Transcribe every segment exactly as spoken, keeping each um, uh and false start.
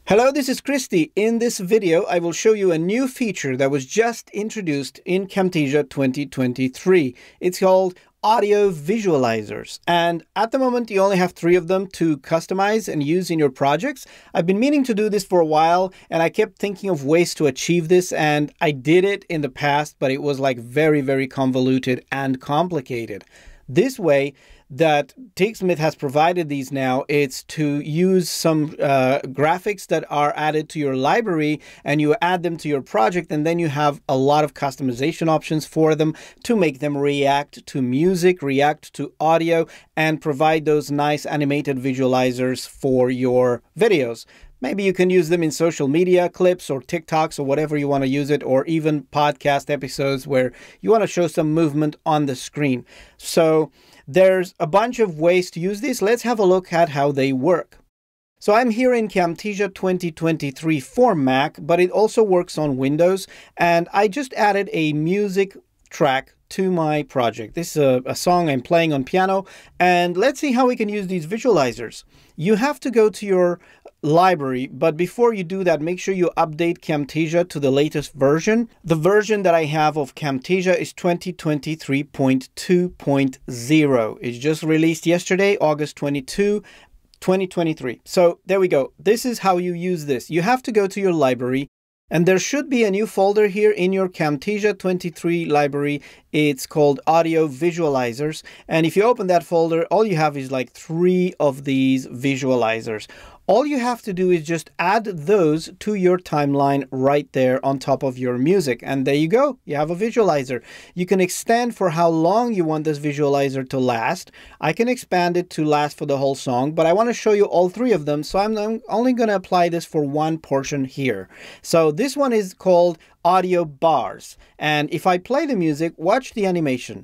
Hello, this is Cristi. In this video, I will show you a new feature that was just introduced in Camtasia twenty twenty-three. It's called Audio Visualizers. And at the moment, you only have three of them to customize and use in your projects. I've been meaning to do this for a while, and I kept thinking of ways to achieve this, and I did it in the past, but it was like very, very convoluted and complicated. This way, that TeakSmith has provided these now, it's to use some uh, graphics that are added to your library and you add them to your project, and then you have a lot of customization options for them to make them react to music, react to audio, and provide those nice animated visualizers for your videos. Maybe you can use them in social media clips or TikToks or whatever you want to use it, or even podcast episodes where you want to show some movement on the screen. So there's a bunch of ways to use this. Let's have a look at how they work. So I'm here in Camtasia twenty twenty-three for Mac, but it also works on Windows. And I just added a music track to my project. This is a, a song I'm playing on piano. And let's see how we can use these visualizers. You have to go to your library, but before you do that, make sure you update Camtasia to the latest version. The version that I have of Camtasia is twenty twenty-three point two point zero. It's just released yesterday, August twenty-second, twenty twenty-three. So there we go. This is how you use this. You have to go to your library, and there should be a new folder here in your Camtasia twenty-three library. It's called Audio Visualizers. And if you open that folder, all you have is like three of these visualizers. All you have to do is just add those to your timeline right there on top of your music. And there you go. You have a visualizer. You can extend for how long you want this visualizer to last. I can expand it to last for the whole song, but I want to show you all three of them. So I'm only going to apply this for one portion here. So this one is called Audio Bars. And if I play the music, watch the animation.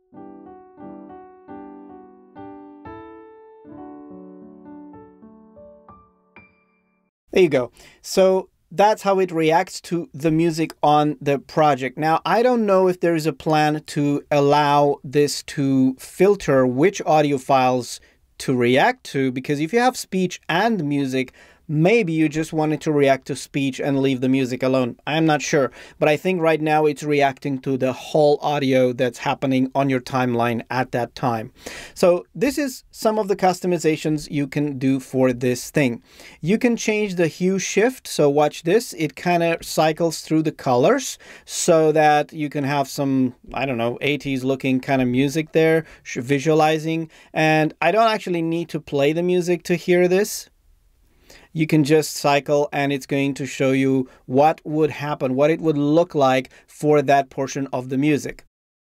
There you go. So that's how it reacts to the music on the project. Now, I don't know if there is a plan to allow this to filter which audio files to react to, because if you have speech and music, maybe you just wanted to react to speech and leave the music alone. I'm not sure, but I think right now it's reacting to the whole audio that's happening on your timeline at that time. So this is some of the customizations you can do for this thing. You can change the hue shift. So watch this. It kind of cycles through the colors so that you can have some, I don't know, eighties looking kind of music there, visualizing. And I don't actually need to play the music to hear this. You can just cycle and it's going to show you what would happen, what it would look like for that portion of the music.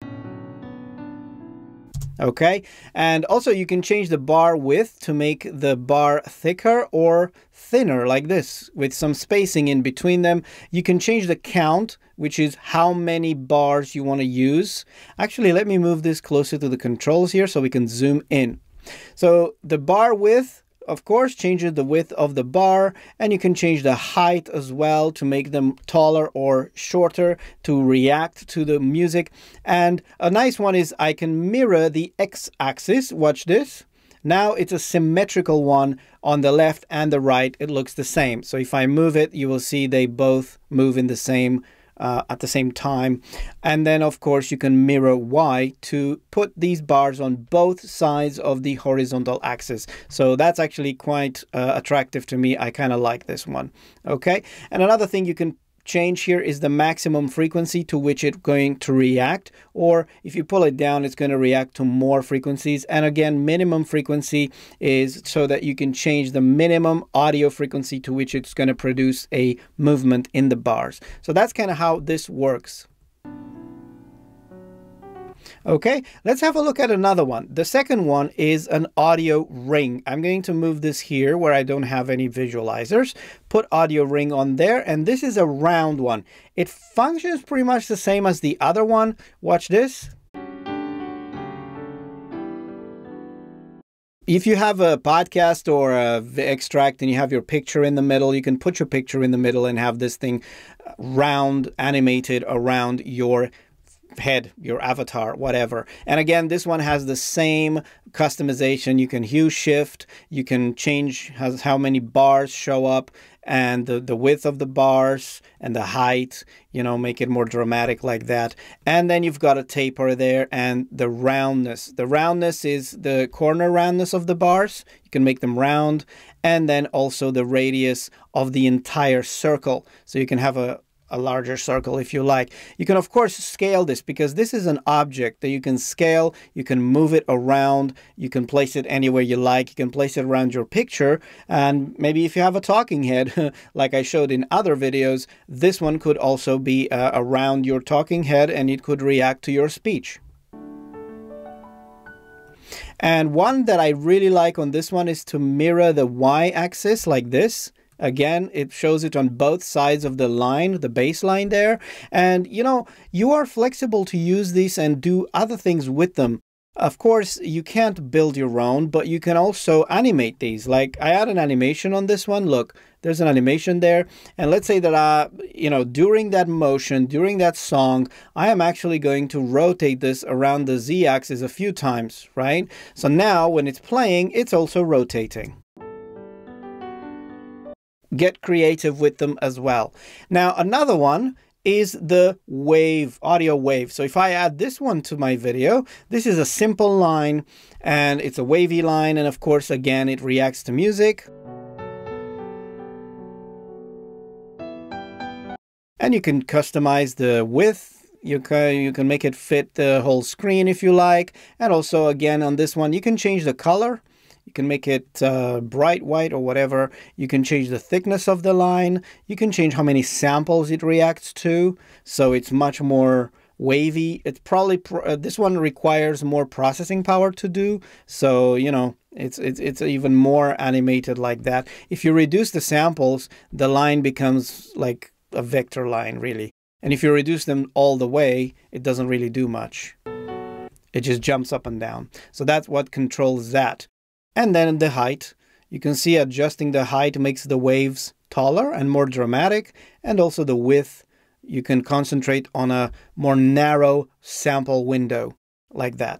Okay, and also you can change the bar width to make the bar thicker or thinner like this with some spacing in between them. You can change the count, which is how many bars you want to use. Actually, let me move this closer to the controls here so we can zoom in. So the bar width, of course, changes the width of the bar, and you can change the height as well to make them taller or shorter to react to the music. And a nice one is I can mirror the x-axis. Watch this. Now it's a symmetrical one on the left and the right. It looks the same. So if I move it, you will see they both move in the same Uh, at the same time. And then of course you can mirror Y to put these bars on both sides of the horizontal axis. So that's actually quite uh, attractive to me. I kind of like this one. Okay. And another thing you can change here is the maximum frequency to which it's going to react, or if you pull it down, it's going to react to more frequencies. And again, minimum frequency is so that you can change the minimum audio frequency to which it's going to produce a movement in the bars. So that's kind of how this works. Okay, let's have a look at another one. The second one is an audio ring. I'm going to move this here where I don't have any visualizers. Put audio ring on there, and this is a round one. It functions pretty much the same as the other one. Watch this. If you have a podcast or a extract and you have your picture in the middle, you can put your picture in the middle and have this thing round animated around your head, your avatar, whatever. And again, this one has the same customization. You can hue shift, you can change how, how many bars show up, and the, the width of the bars and the height, you know, make it more dramatic like that. And then you've got a taper there and the roundness. The roundness is the corner roundness of the bars. You can make them round. And then also the radius of the entire circle. So you can have a a larger circle if you like. You can of course scale this because this is an object that you can scale, you can move it around, you can place it anywhere you like, you can place it around your picture, and maybe if you have a talking head like I showed in other videos, this one could also be uh, around your talking head and it could react to your speech. And one that I really like on this one is to mirror the y-axis like this. Again, it shows it on both sides of the line, the baseline there. And, you know, you are flexible to use these and do other things with them. Of course, you can't build your own, but you can also animate these. Like I had an animation on this one. Look, there's an animation there. And let's say that, uh, you know, during that motion, during that song, I am actually going to rotate this around the z-axis a few times, right? So now when it's playing, it's also rotating. Get creative with them as well. Now, another one is the wave, audio wave. So if I add this one to my video, this is a simple line and it's a wavy line. And of course, again, it reacts to music. And you can customize the width. You can, you can make it fit the whole screen if you like. And also, again, on this one, you can change the color. You can make it uh, bright white or whatever. You can change the thickness of the line. You can change how many samples it reacts to. So it's much more wavy. It's probably, pro uh, this one requires more processing power to do. So, you know, it's, it's, it's even more animated like that. If you reduce the samples, the line becomes like a vector line, really. And if you reduce them all the way, it doesn't really do much. It just jumps up and down. So that's what controls that. And then the height, you can see adjusting the height makes the waves taller and more dramatic. And also the width, you can concentrate on a more narrow sample window like that.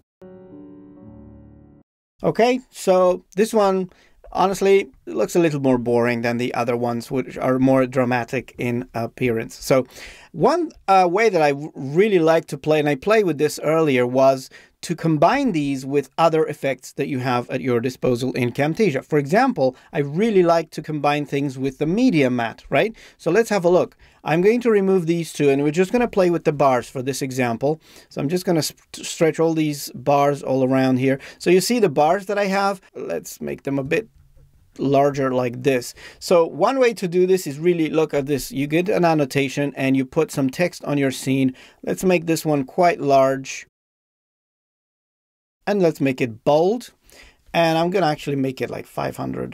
Okay, so this one, honestly, it looks a little more boring than the other ones, which are more dramatic in appearance. So one uh, way that I really like to play, and I played with this earlier, was to combine these with other effects that you have at your disposal in Camtasia. For example, I really like to combine things with the media mat, right? So let's have a look. I'm going to remove these two and we're just going to play with the bars for this example. So I'm just going to stretch all these bars all around here. So you see the bars that I have. Let's make them a bit larger like this. So one way to do this is really look at this. You get an annotation and you put some text on your scene. Let's make this one quite large. And let's make it bold. And I'm going to actually make it like five hundred.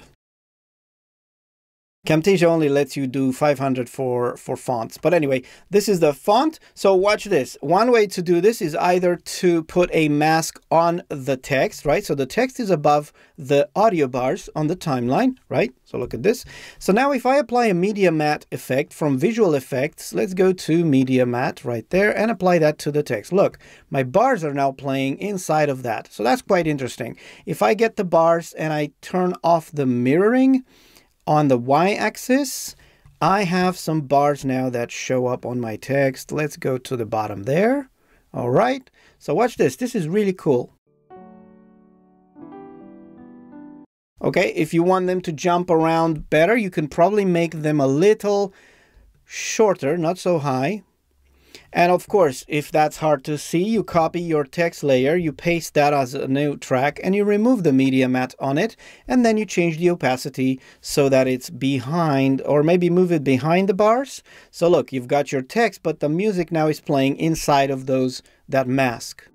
Camtasia only lets you do five hundred for, for fonts. But anyway, this is the font. So watch this. One way to do this is either to put a mask on the text, right? So the text is above the audio bars on the timeline, right? So look at this. So now if I apply a media mat effect from visual effects, let's go to media mat right there and apply that to the text. Look, my bars are now playing inside of that. So that's quite interesting. If I get the bars and I turn off the mirroring, on the y-axis, I have some bars now that show up on my text. Let's go to the bottom there. All right. So watch this. This is really cool. Okay. If you want them to jump around better, you can probably make them a little shorter, not so high. And of course, if that's hard to see, you copy your text layer, you paste that as a new track, and you remove the media mat on it, and then you change the opacity so that it's behind, or maybe move it behind the bars. So look, you've got your text, but the music now is playing inside of those that mask.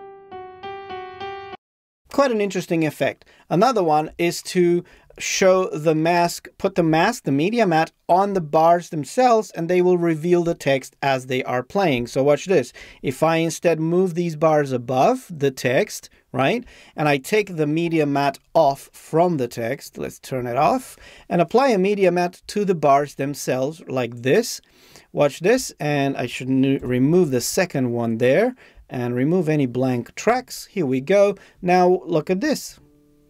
Quite an interesting effect. Another one is to show the mask, put the mask, the media mat, on the bars themselves, and they will reveal the text as they are playing. So watch this. If I instead move these bars above the text, right? And I take the media mat off from the text. Let's turn it off and apply a media mat to the bars themselves like this. Watch this, and I should remove the second one there and remove any blank tracks. Here we go. Now look at this.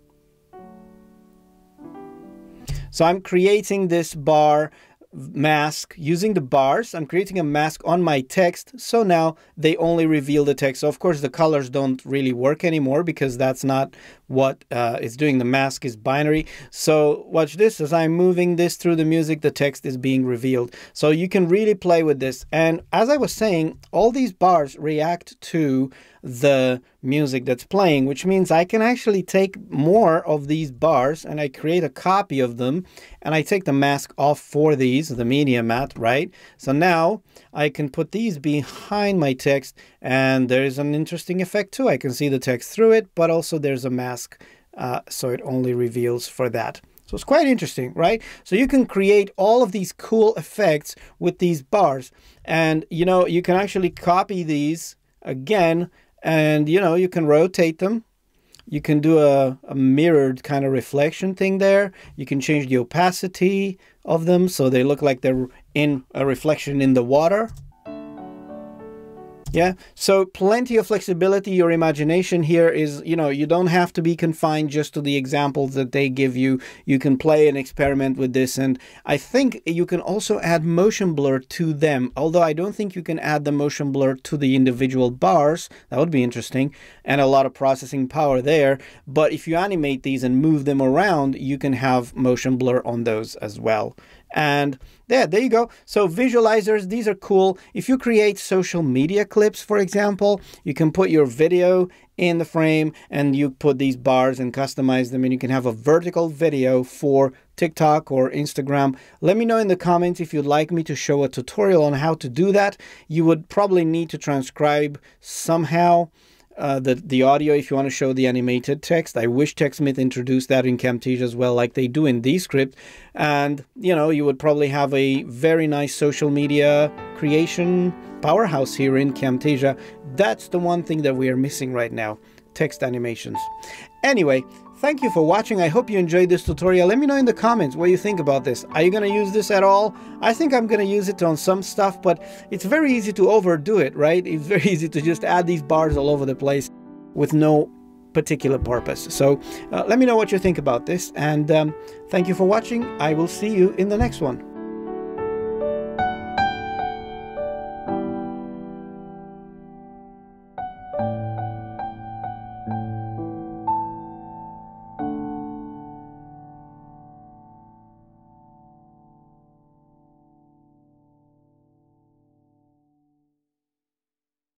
So I'm creating this bar mask using the bars. I'm creating a mask on my text, so now they only reveal the text. So of course the colors don't really work anymore because that's not what uh, it's doing. The mask is binary. So watch this. As I'm moving this through the music, the text is being revealed. So you can really play with this. And as I was saying, all these bars react to the music that's playing, which means I can actually take more of these bars and I create a copy of them, and I take the mask off for these, the media mat, right? So now I can put these behind my text, and there's an interesting effect too. I can see the text through it, but also there's a mask, uh, so it only reveals for that. So it's quite interesting, right? So you can create all of these cool effects with these bars, and you know, you can actually copy these again, and you know, you can rotate them. You can do a, a mirrored kind of reflection thing there. You can change the opacity of them so they look like they're in a reflection in the water. Yeah, so plenty of flexibility. Your imagination here is, you know, you don't have to be confined just to the examples that they give you. You can play and experiment with this. And I think you can also add motion blur to them, although I don't think you can add the motion blur to the individual bars. That would be interesting, and a lot of processing power there. But if you animate these and move them around, you can have motion blur on those as well. And yeah, there you go. So visualizers, these are cool. If you create social media clips, for example, you can put your video in the frame and you put these bars and customize them, and you can have a vertical video for TikTok or Instagram. Let me know in the comments if you'd like me to show a tutorial on how to do that. You would probably need to transcribe somehow Uh, the, the audio if you want to show the animated text. I wish TechSmith introduced that in Camtasia as well, like they do in Descript. And, you know, you would probably have a very nice social media creation powerhouse here in Camtasia. That's the one thing that we are missing right now, text animations. Anyway, thank you for watching. I hope you enjoyed this tutorial. Let me know in the comments what you think about this. Are you going to use this at all? I think I'm going to use it on some stuff, but it's very easy to overdo it, right? It's very easy to just add these bars all over the place with no particular purpose. So uh, let me know what you think about this, and um, thank you for watching. I will see you in the next one.